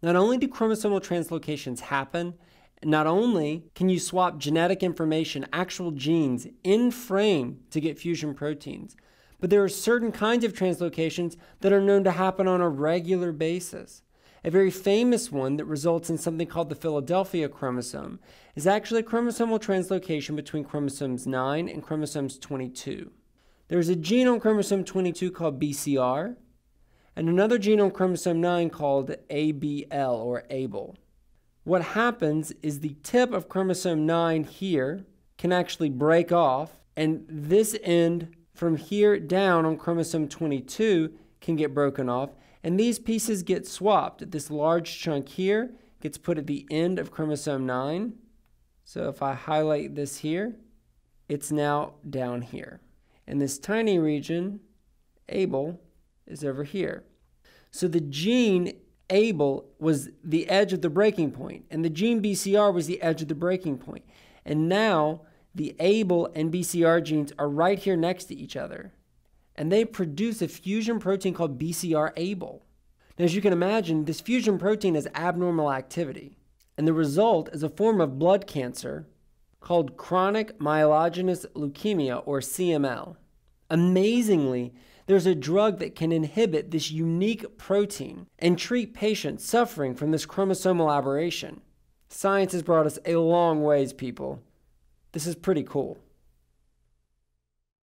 Not only do chromosomal translocations happen, not only can you swap genetic information, actual genes, in frame to get fusion proteins, but there are certain kinds of translocations that are known to happen on a regular basis. A very famous one that results in something called the Philadelphia chromosome is actually a chromosomal translocation between chromosomes 9 and chromosomes 22. There's a gene on chromosome 22 called Bcr, and another gene on chromosome 9 called Abl or Abl. What happens is the tip of chromosome 9 here can actually break off, and this end from here down on chromosome 22 can get broken off, and these pieces get swapped. This large chunk here gets put at the end of chromosome 9. So if I highlight this here, it's now down here. And this tiny region, Abl, is over here. So the gene Abl was the edge of the breaking point, and the gene Bcr was the edge of the breaking point. And now the Abl and Bcr genes are right here next to each other, and they produce a fusion protein called Bcr Abl. Now, as you can imagine, this fusion protein has abnormal activity, and the result is a form of blood cancer called chronic myelogenous leukemia, or CML. Amazingly, there's a drug that can inhibit this unique protein and treat patients suffering from this chromosomal aberration. Science has brought us a long ways, people. This is pretty cool.